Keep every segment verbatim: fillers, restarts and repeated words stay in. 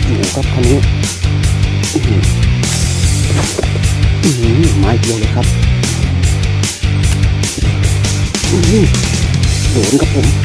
อยู่ครับคันนี้ไม้เดียวเลยครับโดนครับผม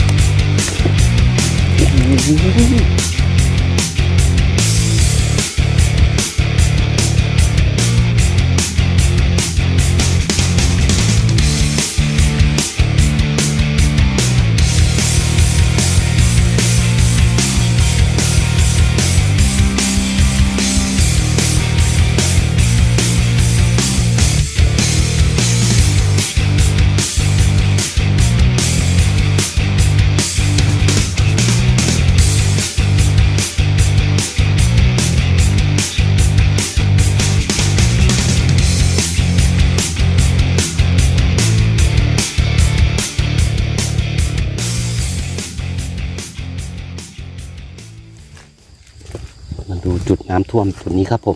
มาดูจุดน้ำท่วมจุดนี้ครับผม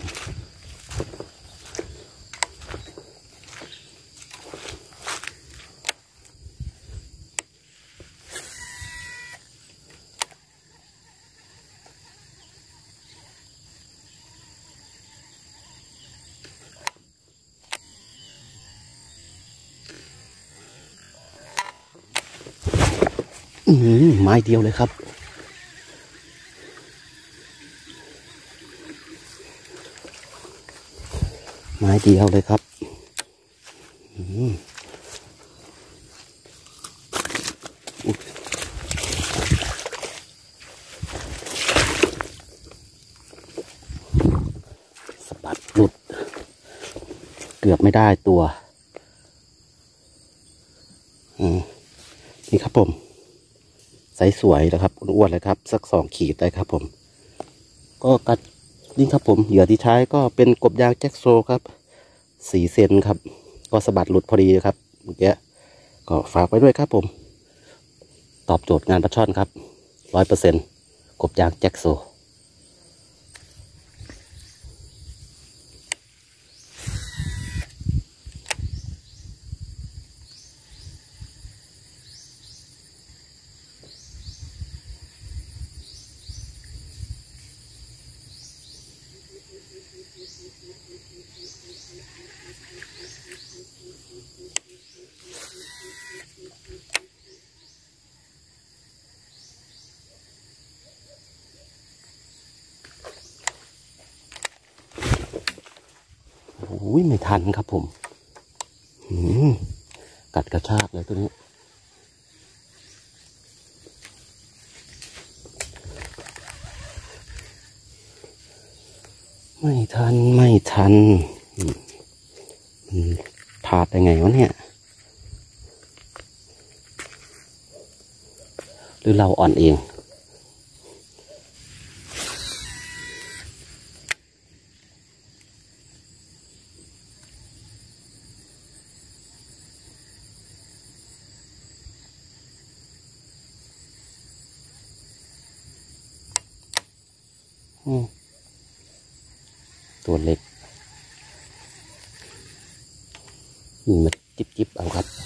อืมไม้เดียวเลยครับไม้เดียวเลยครับสะบัดหลุดเกือบไม่ได้ตัวนี่ครับผมไซส์สวยนะครับอ้วนๆเลยครับสักสองขีดได้ครับผมก็กัดนี่ครับผมเหยื่อที่ใช้ก็เป็นกบยางแจ็คโซครับสี่เซนครับก็สะบัดหลุดพอดีครับเมื่อกี้ก็ฝากไว้ด้วยครับผมตอบโจทย์งานปลาช่อนครับร้อยเปอร์เซ็นต์กบยางแจ็คโซโอ้ยไม่ทันครับผมกัดกระชากเลยตัวนี้ไม่ทันไม่ทันมันพลาดได้ไงวะเนี่ยหรือเราอ่อนเองตัวเล็กนี่มาจิบจิบเอาครับ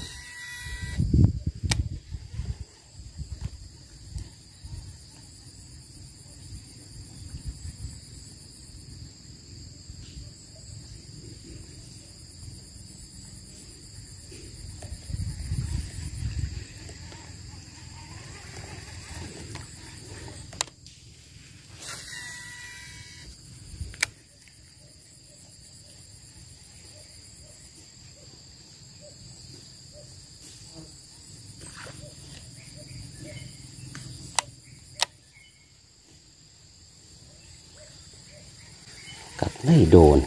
กัดไม่โดน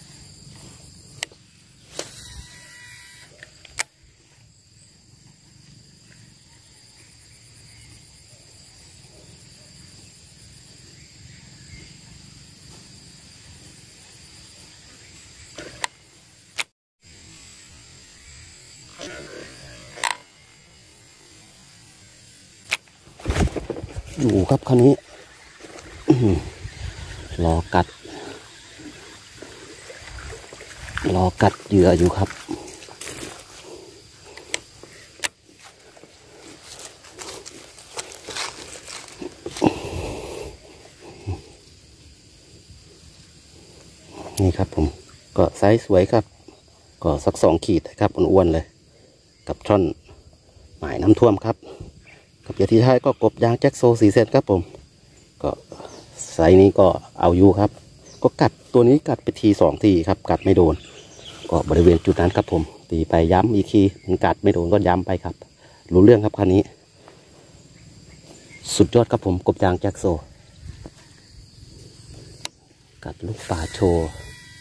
อยู่ครับคันนี้รอกัดรอกัดเหยื่ออยู่ครับนี่ครับผมก็ไซส์สวยครับก็สักสองขีดนะครับอ้วนๆเลยกับช่อนหมายน้ำท่วมครับกับเหยื่อที่ท้ายก็กบยางแจ็คโซสีเซนครับผมก็ไซส์นี้ก็เอาอยู่ครับก็กัดตัวนี้กัดไปทีสองทีครับกัดไม่โดนก็บริเวณจุดนั้นครับผมตีไปย้ำอีกทีมันกัดไม่โดนก็ย้ำไปครับรู้เรื่องครับคันนี้สุดยอดครับผมกบยางแจ็คโซกัดลูกปลาโชว์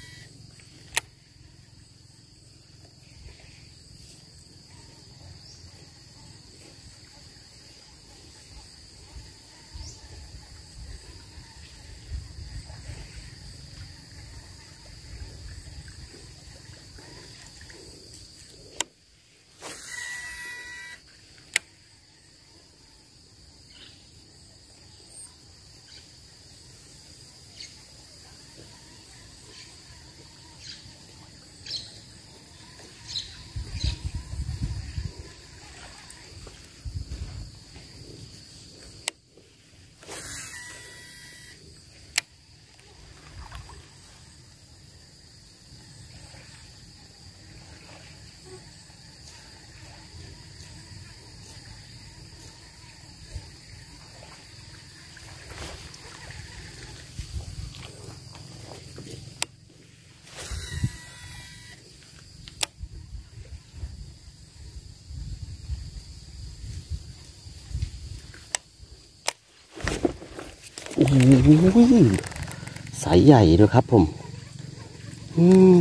โอ้ยสายใหญ่เลยครับผมอืม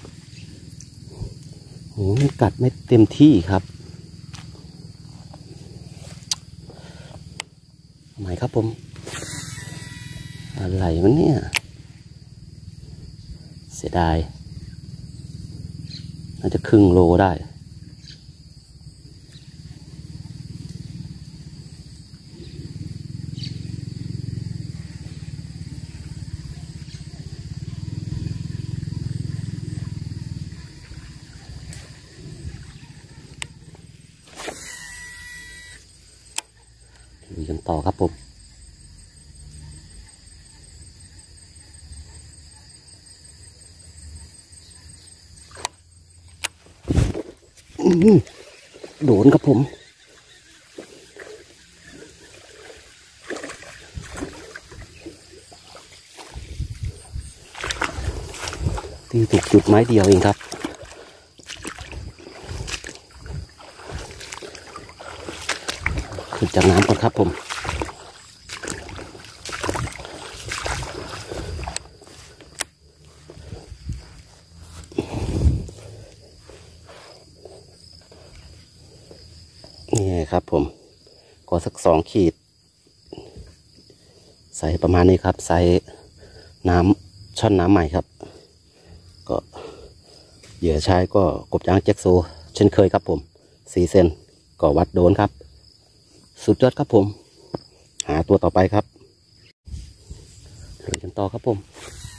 โหมันกัดไม่เต็มที่ครับทำไมครับผมอะไรมันเนี่ยเสียดายน่าจะครึ่งโลได้ลุยกันต่อครับผมโดนครับผมตีถูกจุดไม้เดียวเองครับขึ้นจากน้ำก่อนครับผมนี่ครับผมก็สักสองขีดใส่ประมาณนี้ครับใส่น้ำช่อนน้ำใหม่ครับก็เหยื่อชายก็กบยางแจ็คโซเช่นเคยครับผมสี่เซนก็วัดโดนครับสุดยอดครับผมหาตัวต่อไปครับลุยกันต่อครับผม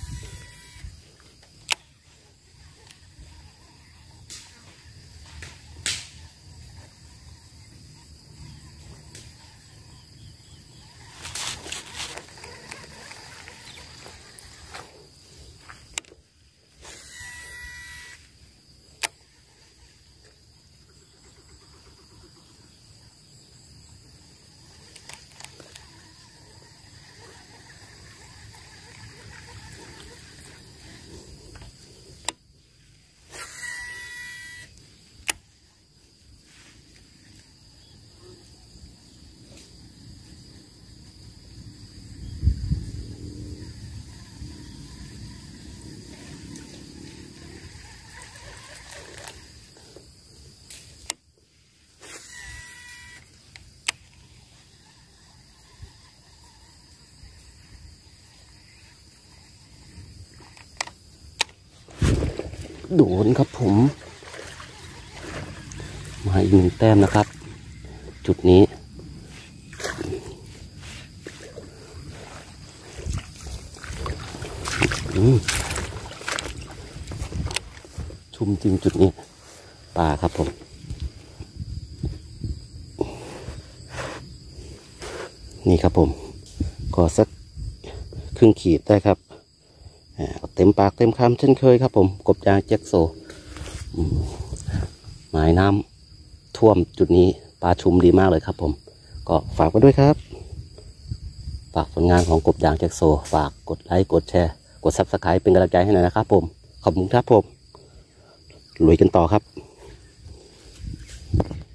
โดนครับผมมาอีกหนึ่งแต้มนะครับจุดนี้ชุ่มจริงจุดนี้ปลาครับผมนี่ครับผมก็สักครึ่งขีดได้ครับอ่าเต็มปากเต็มคำเช่นเคยครับผมกบยางแจ็คโซอืมหมายน้ำท่วมจุดนี้ปลาชุมดีมากเลยครับผมก็ฝากไว้ด้วยครับฝากผลงานของกบยางแจ็คโซฝากกดไลค์กดแชร์กดซับสไครป์เป็นกำลังใจให้หน่อยนะครับผมขอบคุณครับผมลุยกันต่อครับ